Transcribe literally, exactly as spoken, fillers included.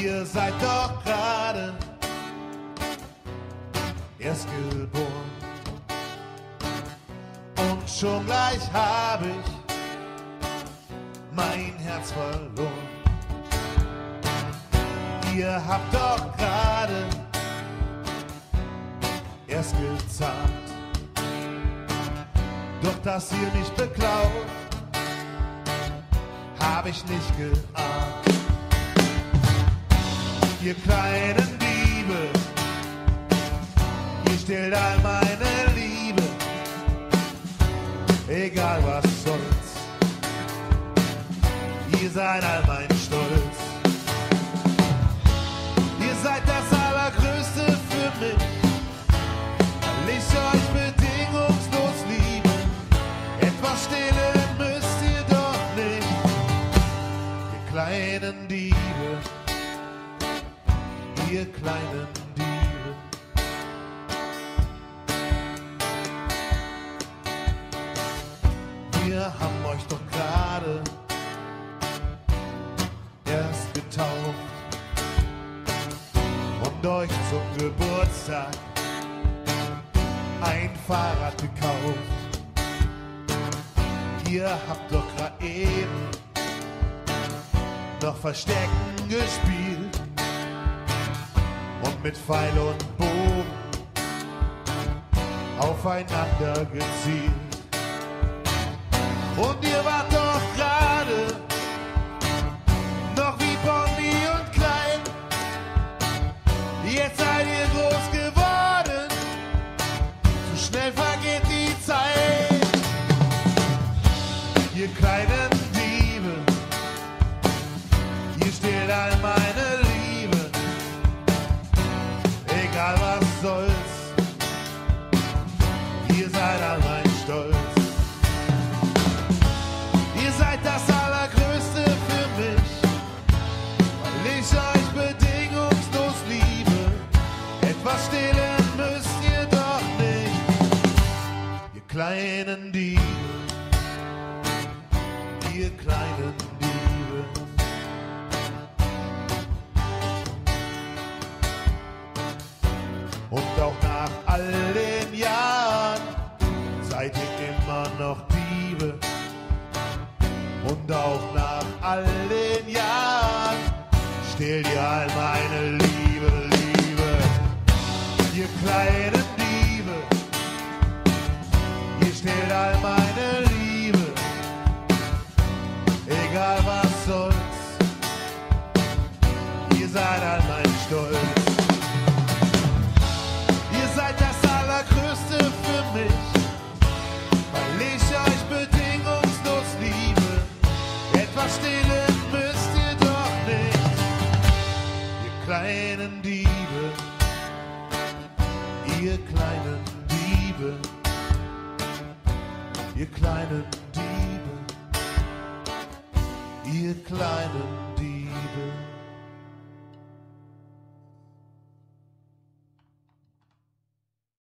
Ihr seid doch gerade erst geboren und schon gleich hab ich mein Herz verloren. Ihr habt doch gerade erst gezahnt, doch dass ihr mich beklaut, hab ich nicht geahnt. Ihr kleinen Diebe, ihr stehlt all meine Liebe, egal was soll's, ihr seid all mein Stolz. Ihr seid das Allergrößte für mich, weil ich euch bedingungslos liebe. Etwas stehlen müsst ihr doch nicht, ihr kleinen Diebe. Ihr kleinen Diebe. Wir haben euch doch gerade erst getauft und euch zum Geburtstag ein Fahrrad gekauft. Ihr habt doch gerade eben noch Verstecken gespielt und mit Pfeil und Bogen aufeinander gezielt. Und ihr wart doch gerade noch wie Bonnie und Clyde. Jetzt seid ihr groß geworden, zu schnell vergeht die Zeit. Ihr kleinen Diebe, ihr stehlt all meine Liebe, egal was soll's, ihr seid all mein Stolz. Ihr seid das Allergrößte für mich, weil ich euch bedingungslos liebe. Etwas stehlen müsst ihr doch nicht, ihr kleinen Diebe, ihr kleinen Diebe. Und auch nach all den Jahren seid ihr immer noch Diebe. Und auch nach all den Jahren stehlt ihr all meine Liebe, Liebe. Ihr kleinen Diebe, ihr stehlt all meine Liebe, egal was soll's, ihr seid all mein Stolz. Ihr seid das Allergrößte für mich, weil ich euch bedingungslos liebe. Etwas stehlen müsst ihr doch nicht, ihr kleinen Diebe, ihr kleinen Diebe, ihr kleinen Diebe, ihr kleinen Diebe.